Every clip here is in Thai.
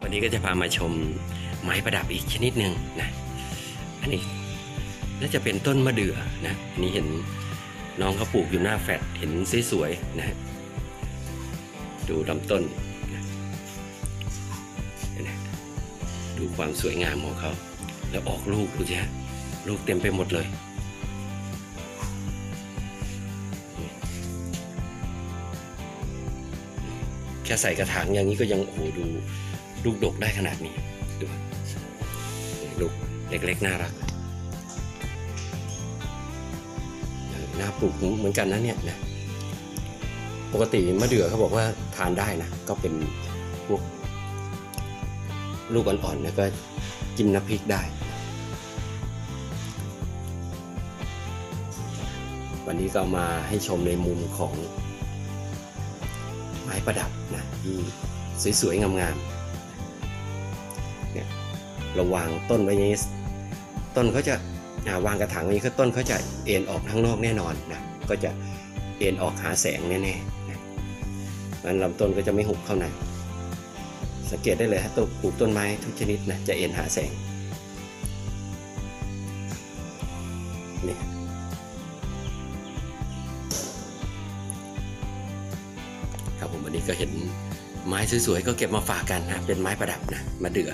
วันนี้ก็จะพามาชมไม้ประดับอีกชนิดหนึ่งนะอันนี้น่าจะเป็นต้นมะเดื่อนะอันนี้เห็นน้องเขาปลูกอยู่หน้าแฟลตเห็นสวยๆนะดูลำต้นนะดูความสวยงามของเขาแล้วออกลูกดูสิฮะลูกเต็มไปหมดเลยแค่ใส่กระถางอย่างนี้ก็ยังโอ้โหดูลูกดกได้ขนาดนี้ดูลูกเล็กๆน่ารักน่าปลูกเหมือนกันนะเนี่ยนะปกติมะเดื่อเขาบอกว่าทานได้นะก็เป็นพวกลูกอ่อนๆแล้วก็จิ้มน้ำพริกได้วันนี้ก็มาให้ชมในมุมของไม้ประดับนะที่สวยๆงามๆเนี่ยเราวางต้นไว้อย่างนี้ต้นเขาจะวางกระถางไว้นี้ก็ต้นเขาจะเอ็นออกข้างนอกแน่นอนนะก็จะเอ็นออกหาแสงแน่ๆนะงั้นลำต้นก็จะไม่หุบเข้าในสังเกตได้เลยฮะต้นปลูกต้นไม้ทุกชนิดนะจะเอ็นหาแสงนี่ครับผมวันนี้ก็เห็นไม้สวยๆก็เก็บมาฝากกันนะเป็นไม้ประดับนะมะเดื่อ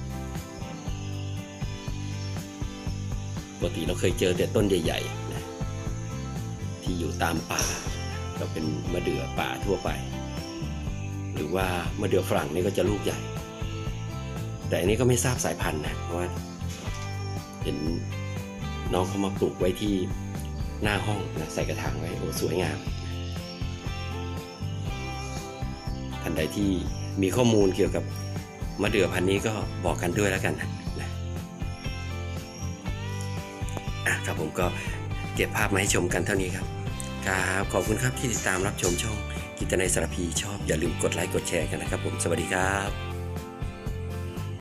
ปกติเราเคยเจอแต่ต้นใหญ่ๆนะที่อยู่ตามป่าก็เป็นมะเดื่อป่าทั่วไปหรือว่ามะเดื่อฝรั่งนี่ก็จะลูกใหญ่แต่อันนี้ก็ไม่ทราบสายพันธุ์นะเพราะว่าเห็นน้องเขามาปลูกไว้ที่หน้าห้องนะใส่กระถางไว้โอ้สวยงามท่านใดที่มีข้อมูลเกี่ยวกับมะเดื่อพันธุ์นี้ก็บอกกันด้วยแล้วกันนะครับผมก็เก็บภาพมาให้ชมกันเท่านี้ครับขอบคุณครับที่ติดตามรับชมช่องกิตนัยสารพีชอบอย่าลืมกดไลค์กดแชร์กันนะครับผมสวัสดีครับ